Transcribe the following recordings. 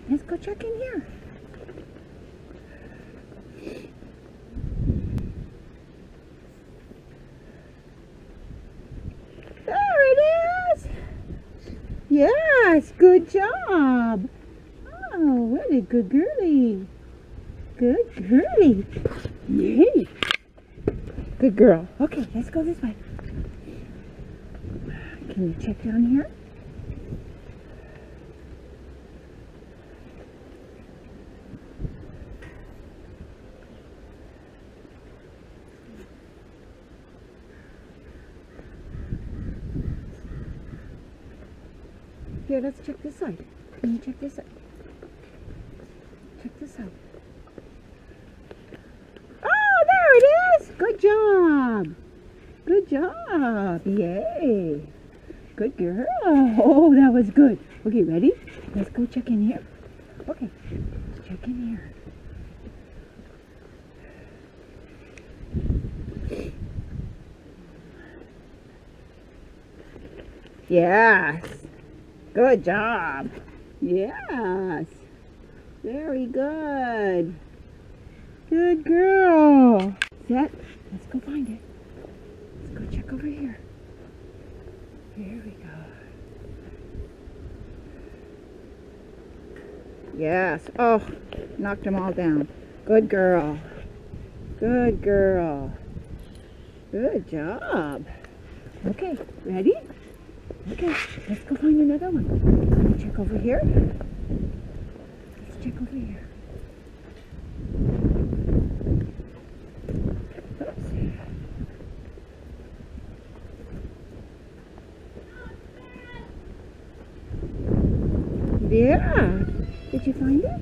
Let's go check in here. There it is. Yes, good job. Oh, what a good girlie. Good girlie. Yay. Good girl. Okay, let's go this way. Can you check down here? Here, let's check this side. Can you check this side? Check this side. Oh, there it is! Good job! Good job! Yay! Good girl! Oh, that was good. Okay, ready? Let's go check in here. Okay, check in here. Yes! Good job! Yes! Very good! Good girl! Set? Let's go find it. Let's go check over here. Here we go. Yes. Oh, knocked them all down. Good girl. Good girl. Good job. Okay, ready? Okay, let's go find another one. Let's check over here. Let's check over here. Oops. Yeah. Did you find it?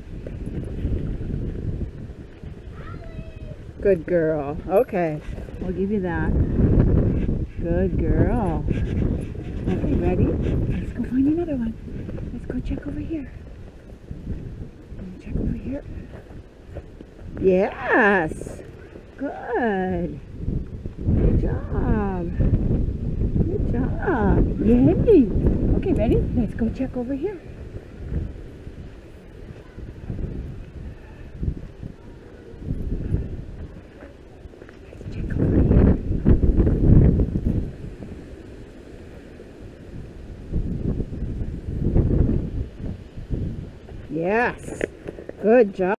Good girl. Okay, I'll give you that. Good girl. Okay, ready? Let's go find another one. Let's go check over here. Check over here. Yes. Good. Good job. Good job. Yay. Okay, ready? Let's go check over here. Let's check over here. Yes. Good job.